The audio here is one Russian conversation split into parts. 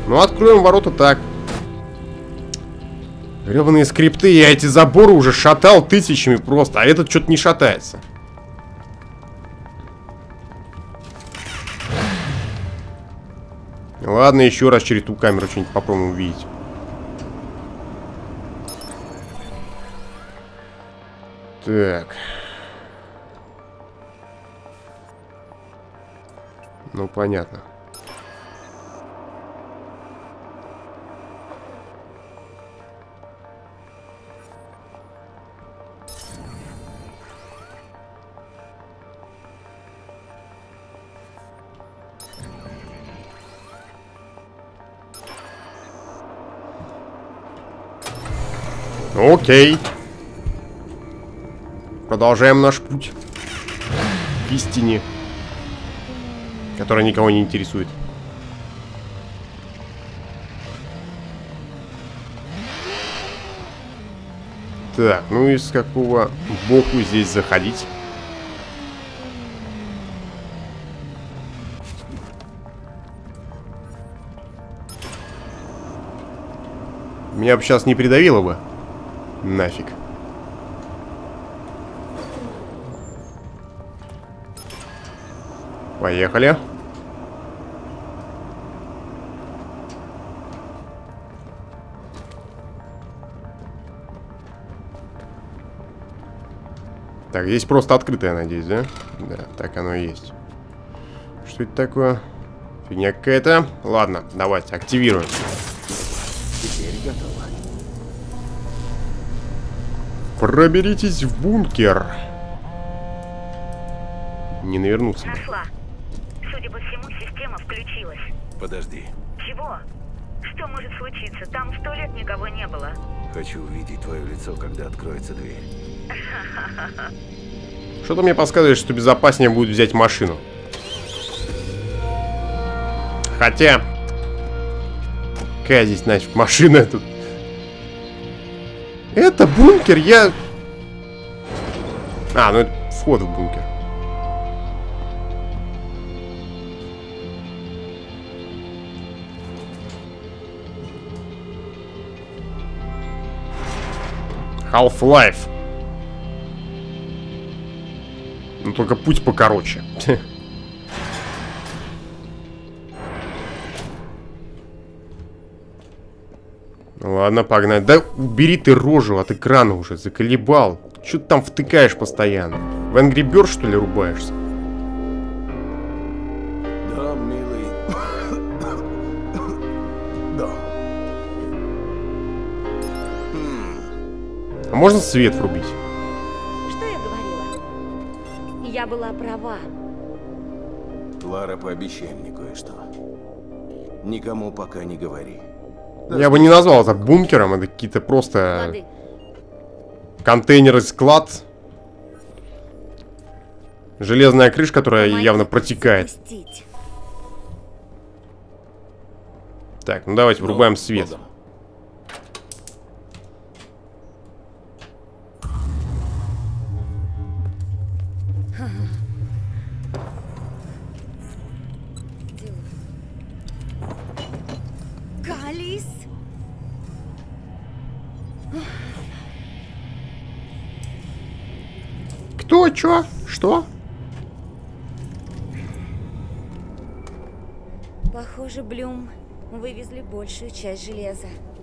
Ну, откроем ворота так. Гребаные скрипты, я эти заборы уже шатал тысячами просто, а этот что-то не шатается. Ладно, еще раз через ту камеру что-нибудь попробуем увидеть. Так. Ну, понятно. Окей. Продолжаем наш путь к истине, которая никого не интересует. Так, ну и с какого боку здесь заходить? Меня бы сейчас не придавило бы. Нафиг. Поехали. Так, здесь просто открытое, надеюсь, да? Да, так оно и есть. Что это такое? Фигня какая-то. Ладно, давайте, активируем. Теперь готово. Проберитесь в бункер. Не навернуться. Нашла. Судя по всему, система включилась. Подожди. Чего? Что может случиться? Там 100 лет никого не было. Хочу увидеть твое лицо, когда откроется дверь. Что-то мне подсказывает, что безопаснее будет взять машину. Хотя... Какая здесь, нафиг, машина тут? Это бункер, я... А, ну это вход в бункер. Half-Life. Ну только путь покороче. Ладно, погнали. Да убери ты рожу от экрана уже, заколебал. Чё ты там втыкаешь постоянно? В Angry Birds, что ли, рубаешься? Да, милый. Да. А можно свет врубить? Что я говорила? Я была права. Лара, пообещай мне кое-что. Никому пока не говори. Я бы не назвал это бункером, это какие-то просто Лады. контейнеры, склад. Железная крыша, которая Помоги явно протекает. запустить. Так, ну давайте врубаем свет. Богом. Калис? Кто? Чё? Что? Похоже, Блюм вывезли большую часть железа.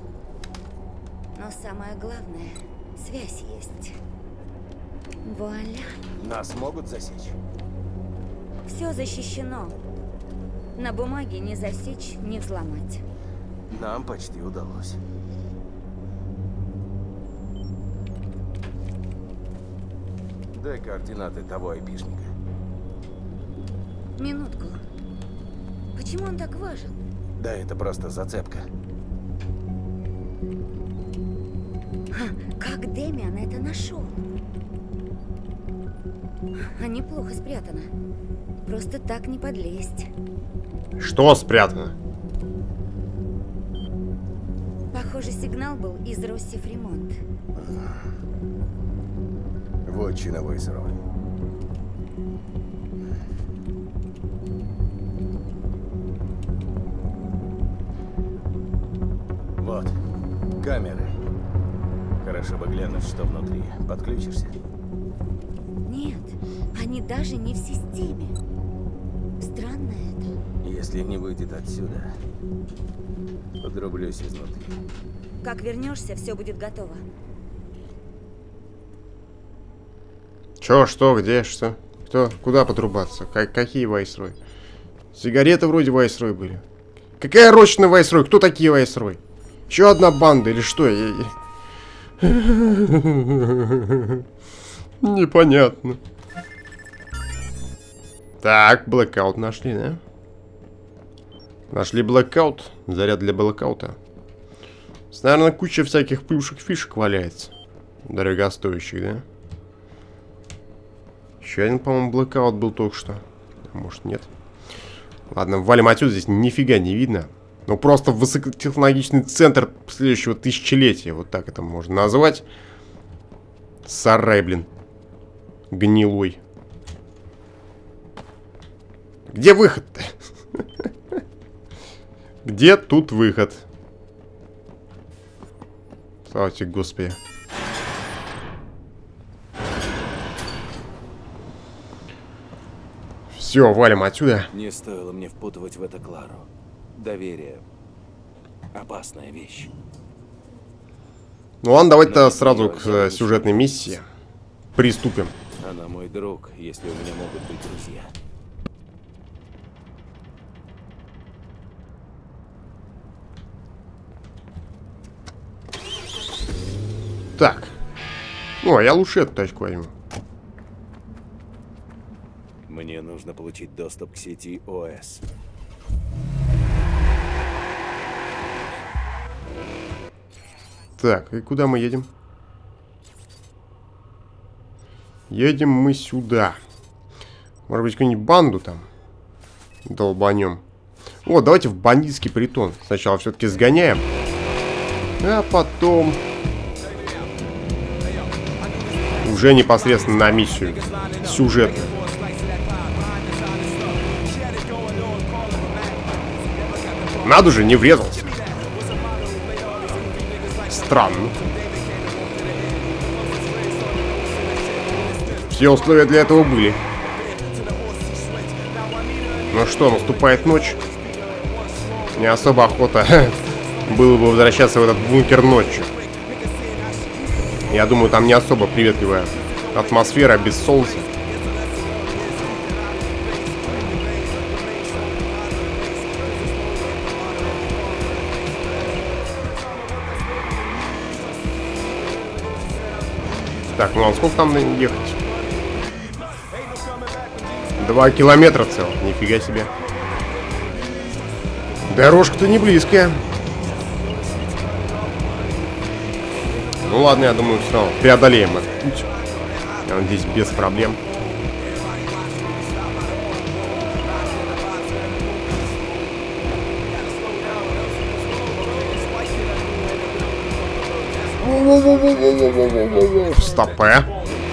Но самое главное, связь есть. Вуаля. Нас могут засечь? Все защищено. На бумаге не засечь, не взломать. Нам почти удалось. Дай координаты того айпишника. Минутку. Почему он так важен? Да, это просто зацепка. Как Дэмиан это нашел? А неплохо спрятано. Просто так не подлезть. Что спрятано? Похоже, сигнал был из Россифремонт. Вотчина Войсерова. Камеры. Хорошо бы глянуть, что внутри. Подключишься? Нет, они даже не в системе. Странно это. Если не выйдет отсюда, подрублюсь изнутри. Как вернешься, все будет готово. Чё, что, где, что? Кто, куда подрубаться? Какие Вайсрой? Сигареты вроде Вайсрой были. Какая рочная Вайсрой? Кто такие Вайсрой? Еще одна банда или что? Непонятно. Так, блэкаут нашли, да? Нашли блэкаут. Заряд для блэкаута. Наверное, куча всяких плюшек-фишек валяется. Дорогостоящих, да? Еще один, по-моему, блэкаут был только что. Может, нет. Ладно, валим отсюда. Здесь нифига не видно. Ну, просто высокотехнологичный центр следующего тысячелетия. Вот так это можно назвать. Сарай, блин. Гнилой. Где выход-то? Где тут выход? Слава тебе, Господи. Все, валим отсюда. Не стоило мне впутывать в это Клару. Доверие — опасная вещь. Ну ладно, давайте сразу к сюжетной миссии приступим. Она мой друг, если у меня могут быть друзья. Так. Ну, а я лучше эту тачку возьму. Мне нужно получить доступ к сети ОС. Так, и куда мы едем? Едем мы сюда. Может быть, какую-нибудь банду там долбанем. О, давайте в бандитский притон. Сначала все-таки сгоняем. А потом уже непосредственно на миссию сюжетную. Надо же, не врезался. Странно. Все условия для этого были. Ну что, наступает ночь. Не особо охота было бы возвращаться в этот бункер ночью. Я думаю, там не особо приветливая атмосфера без солнца. Так, ну а сколько там ехать? 2 километра целых, нифига себе. Дорожка-то не близкая. Ну ладно, я думаю, все равно преодолеем этот путь. Я надеюсь, без проблем. Стопэ.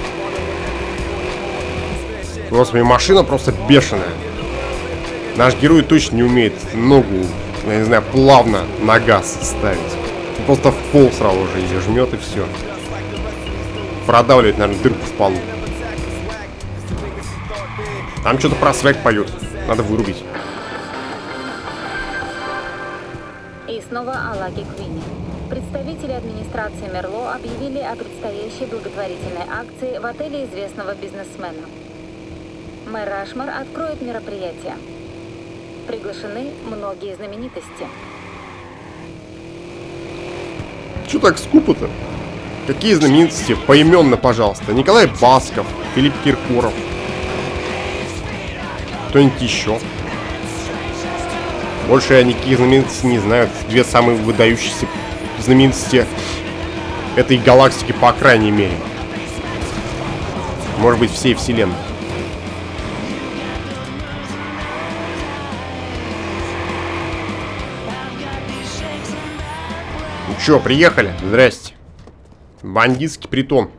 Господи, машина просто бешеная. Наш герой точно не умеет ногу, я не знаю, плавно на газ ставить. Просто в пол сразу же ее жмет и все. Продавливает, наверное, дырку в полу. Там что-то про свек поет. Надо вырубить. И снова о Лаки Квинне. Представители администрации Мерло объявили о предстоящей благотворительной акции в отеле известного бизнесмена. Мэр Рашмар откроет мероприятие. Приглашены многие знаменитости. Чё так скупо-то? Какие знаменитости? Поименно, пожалуйста. Николай Басков, Филипп Киркоров. Кто-нибудь еще? Больше я никаких знаменитостей не знаю. Две самые выдающиеся знаменитости этой галактики, по крайней мере. Может быть, всей вселенной. Ну чё, приехали? Здрасте. Бандитский притон.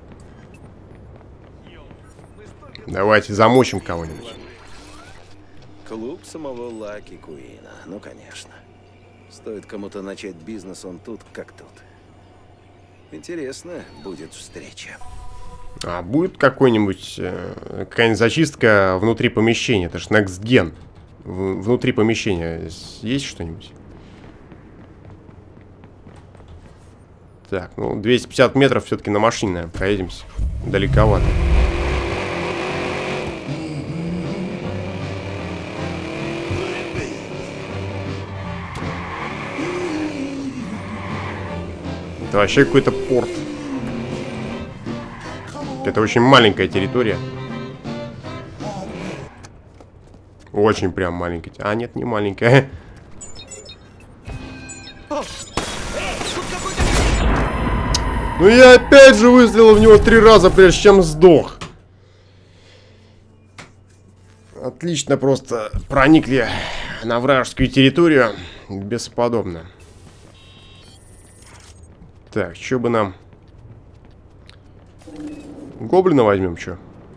Давайте замочим кого-нибудь. Клуб самого Лаки Куина. Ну, конечно. Стоит кому-то начать бизнес, он тут как тут. Интересно будет встреча. А будет какой-нибудь какая-нибудь зачистка внутри помещения? Это ж Next Gen. Внутри помещения есть что-нибудь? Так, ну 250 метров все-таки на машине, наверное, проедемся. Далековато. Это вообще какой-то порт. Это очень маленькая территория. Очень прям маленькая. А, нет, не маленькая. Ну я опять же выстрелил в него 3 раза, прежде чем сдох. Отлично просто проникли на вражескую территорию. Бесподобно. Так, что бы нам... Гоблина возьмем, что?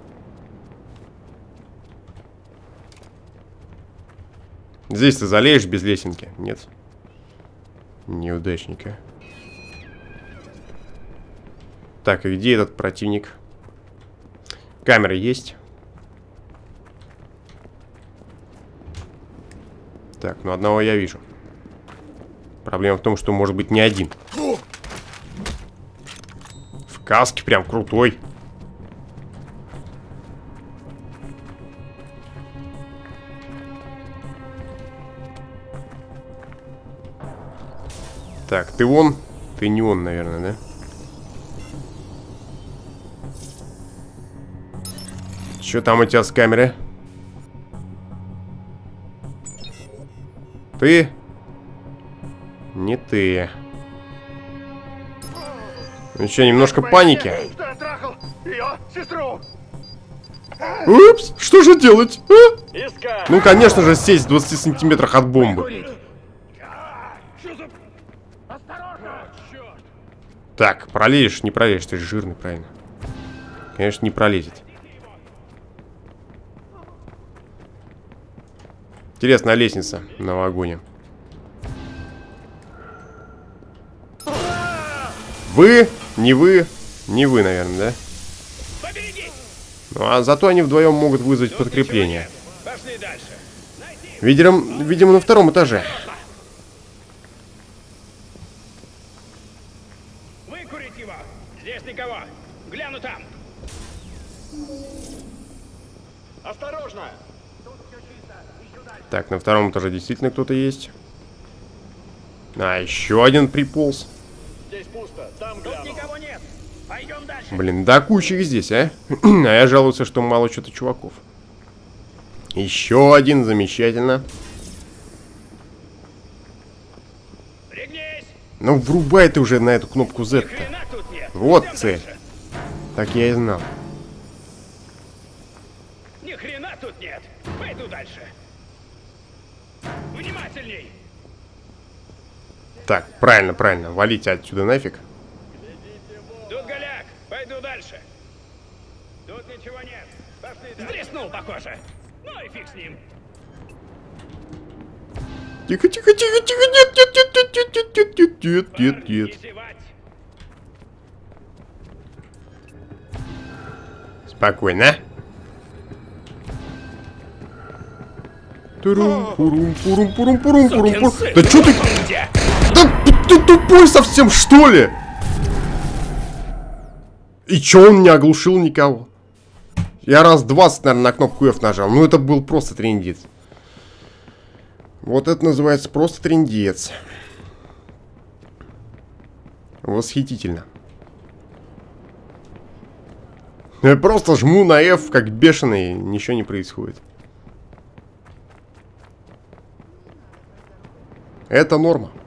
Здесь ты залезешь без лесенки? Нет. Неудачника. Так, и где этот противник? Камеры есть? Так, ну одного я вижу. Проблема в том, что может быть не один. В каске прям крутой. Так, ты он? Ты не он, наверное, да? Что там у тебя с камеры? Ты? Не ты. Ну что, немножко паники? Упс, что же делать? А? Ну, конечно же, сесть в 20 сантиметрах от бомбы. Так, пролезешь, не пролезешь, ты же жирный, правильно. Конечно, не пролезет. Интересная лестница на вагоне. Вы, не вы, не вы, наверное, да? Ну, а зато они вдвоем могут вызвать подкрепление. Видимо, на 2-м этаже. Выкурить его! Здесь никого! Гляну там! Осторожно! Так, на 2-м этаже действительно кто-то есть. А, еще один приполз. Здесь пусто, там гляну. Тут никого нет! Пойдем дальше! Блин, да куча их здесь, а? А я жалуюсь, что мало что-то чуваков. Еще один, замечательно. Пригнись! Ну, врубай ты уже на эту кнопку Z-то. Ни хрена тут нет! Вот Идем цель. дальше. Так я и знал. Ни хрена тут нет! Пойду дальше! Внимательней! Так, правильно, правильно. Валите отсюда нафиг. Тут голяк! Пойду дальше! Тут ничего нет! Пошли дальше! Сдреснул, похоже! Ну и фиг с ним! Тихо, тихо, тихо, тихо. Нет, нет, нет, нет, нет, нет, нет, нет, нет, Не нет. зевать! Спокойно. Турум, пурум, пурум, пурум, пурум, пурум, пурум. Да чё ты? Да ты тупой совсем, что ли? И чё он не оглушил никого? Я раз 20, наверное, на кнопку F нажал. Ну это был просто трындец. Вот это называется просто трындец. Восхитительно. Я просто жму на F, как бешеный, ничего не происходит. Это норма.